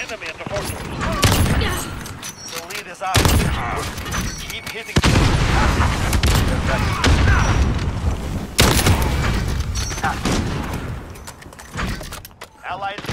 enemy at the fortress. The lead is out. Keep hitting. Allied